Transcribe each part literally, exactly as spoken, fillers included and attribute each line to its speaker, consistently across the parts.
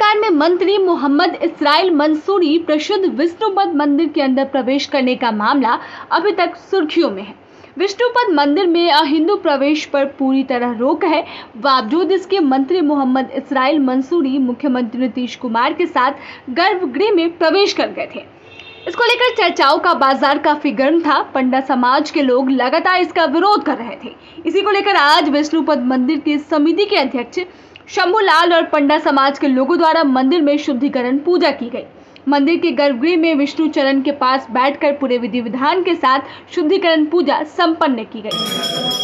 Speaker 1: सरकार में मंत्री मोहम्मद इसराइल मंसूरी प्रसिद्ध विष्णुपद मंदिर के अंदर प्रवेश करने का मामला अभी तक सुर्खियों में है। विष्णुपद मंदिर में अहिंदू प्रवेश पर पूरी तरह रोक है। बावजूद इसके मंत्री मोहम्मद इसराइल मंसूरी मुख्यमंत्री नीतीश कुमार के साथ गर्भगृह में प्रवेश कर गए थे। इसको लेकर चर्चाओं का बाजार काफी गर्म था। पंडा समाज के लोग लगातार इसका विरोध कर रहे थे। इसी को लेकर आज विष्णुपद मंदिर की समिति के अध्यक्ष शंभू लाल और पंडा समाज के लोगों द्वारा मंदिर में शुद्धिकरण पूजा की गई। मंदिर के गर्भगृह में विष्णु चरण के पास बैठकर पूरे विधि विधान के साथ शुद्धिकरण पूजा संपन्न की गई।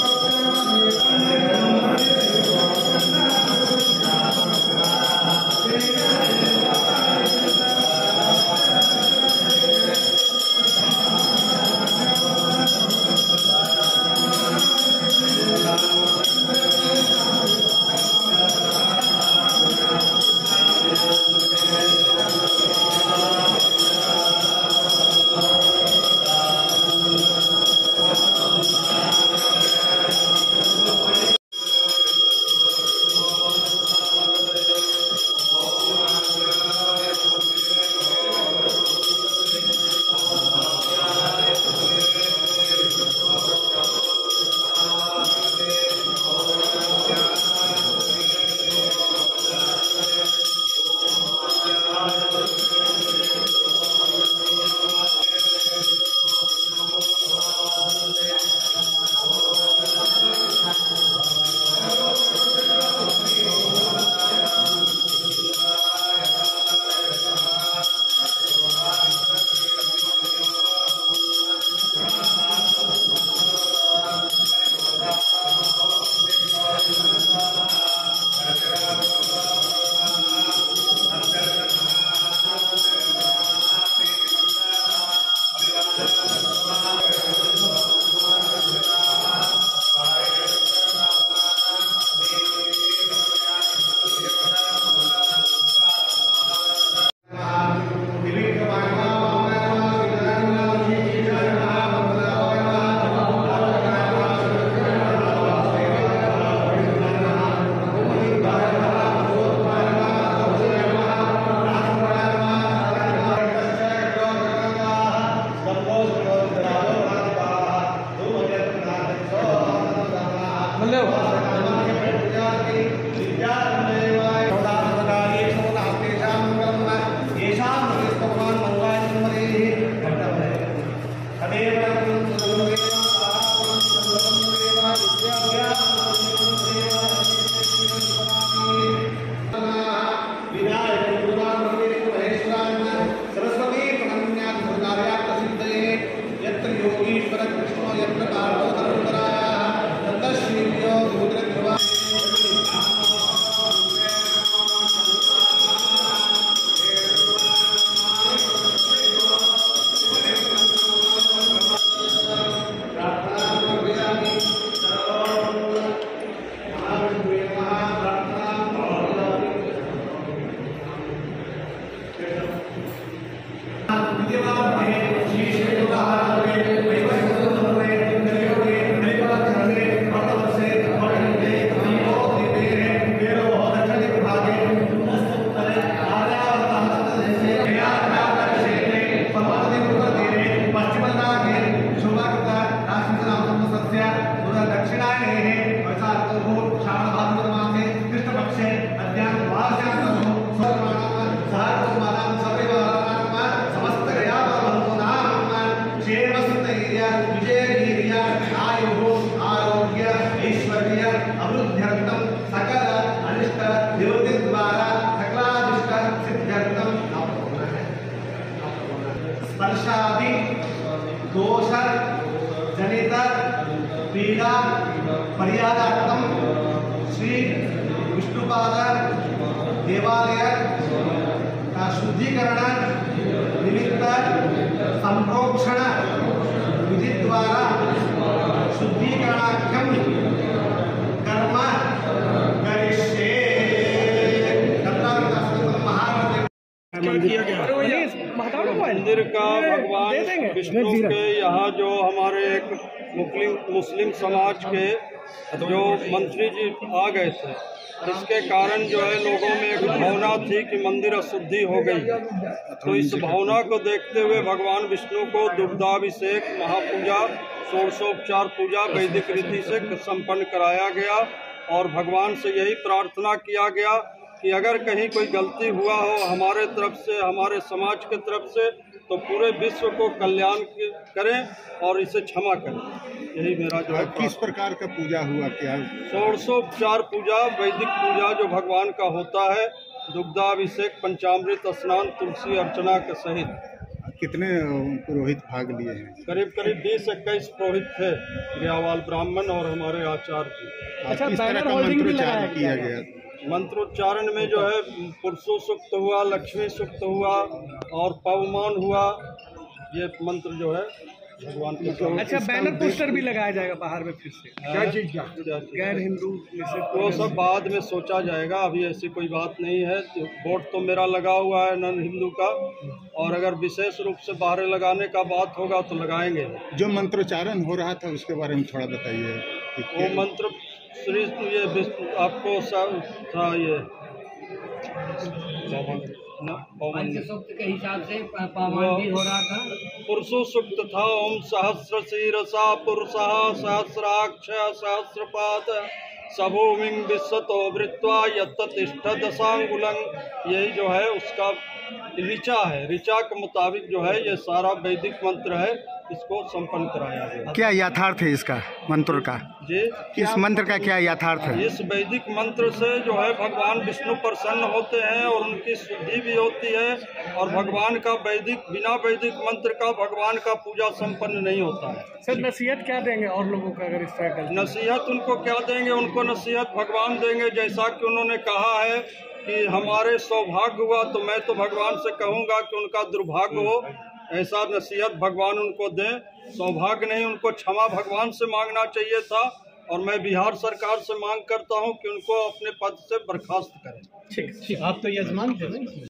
Speaker 2: स्पर्शादि दोष जनित पीड़ा परिहारार्थम श्री विष्णुपाद देवालय का शुद्धिकरण निमित्त संप्रोक्षण विधि द्वारा शुद्धिकरणाख्यम कर्म करिष्ये।
Speaker 3: मंदिर का भगवान विष्णु के यहाँ जो हमारे एक मुस्लिम मुस्लिम समाज के
Speaker 4: जो मंत्री जी आ गए थे, इसके कारण जो है लोगों में एक भावना थी कि मंदिर अशुद्धि हो गई। तो इस भावना को देखते हुए भगवान विष्णु को दुग्धाभिषेक, महापूजा, षोडशोपचार पूजा वैदिक रीति से संपन्न कराया गया और भगवान से यही प्रार्थना किया गया कि अगर कहीं कोई गलती हुआ हो हमारे तरफ से, हमारे समाज के तरफ से, तो पूरे विश्व को कल्याण करें और इसे क्षमा करें। यही मेरा जो है।
Speaker 5: किस प्रकार का पूजा हुआ, क्या?
Speaker 4: षोडशोपचार पूजा, वैदिक पूजा जो भगवान का होता है, दुग्धाभिषेक, पंचामृत स्नान, तुलसी अर्चना के सहित।
Speaker 5: कितने पुरोहित भाग लिए हैं?
Speaker 4: करीब करीब बीस इक्कीस पुरोहित थे, ग्यावाल ब्राह्मण और हमारे आचार्य जी।
Speaker 5: अच्छा, किस तरह का मंत्रोच्चारण किया गया?
Speaker 4: मंत्रोच्चारण में जो है पुरुषो सूक्त हुआ, लक्ष्मी सूक्त हुआ और पवमान हुआ। ये मंत्र जो है भगवान के।
Speaker 3: अच्छा, बैनर पोस्टर भी लगाया जाएगा बाहर में फिर से? क्या चीज? गैर हिंदू
Speaker 4: वो सब बाद में सोचा जाएगा, अभी ऐसी कोई बात नहीं है। वोट तो मेरा लगा हुआ है नॉन हिंदू का, और अगर विशेष रूप से बाहर लगाने का बात होगा तो लगाएंगे।
Speaker 5: जो मंत्रोच्चारण हो रहा था उसके बारे में थोड़ा बताइए।
Speaker 4: वो मंत्र श्री ये विष्णु आपको था, ये
Speaker 6: सूक्त के हिसाब से पावन भी हो रहा था।
Speaker 4: पुरुषो सूक्त था। ओम सहस्र शीरसा पुरुषः सहस्राक्ष सहस्रपाद सबोमिंग विश्वतो वृत्वा यत्तिष्ठ दशांगुलं। यही जो है उसका ऋचा है। ऋचा के मुताबिक जो है ये सारा वैदिक मंत्र है, इसको संपन्न कराया गया।
Speaker 7: क्या यथार्थ है इसका मंत्र का?
Speaker 4: जी,
Speaker 7: इस मंत्र का क्या यथार्थ है?
Speaker 4: इस वैदिक मंत्र से जो है भगवान विष्णु प्रसन्न होते हैं और उनकी शुद्धि भी होती है, और भगवान का वैदिक, बिना वैदिक मंत्र का भगवान का पूजा संपन्न नहीं होता है।
Speaker 3: सर, नसीहत क्या देंगे और लोगों का अगर इस तरह का?
Speaker 4: नसीहत उनको क्या देंगे? उनको नसीहत भगवान देंगे। जैसा कि उन्होंने कहा है कि हमारे सौभाग्य हुआ तो मैं तो भगवान से कहूँगा कि उनका दुर्भाग्य हो, ऐसा नसीहत भगवान उनको दें। सौभाग्य नहीं, उनको क्षमा भगवान से मांगना चाहिए था, और मैं बिहार सरकार से मांग करता हूं कि उनको अपने पद से बर्खास्त करें।
Speaker 3: ठीक, आप तो यजमान थे।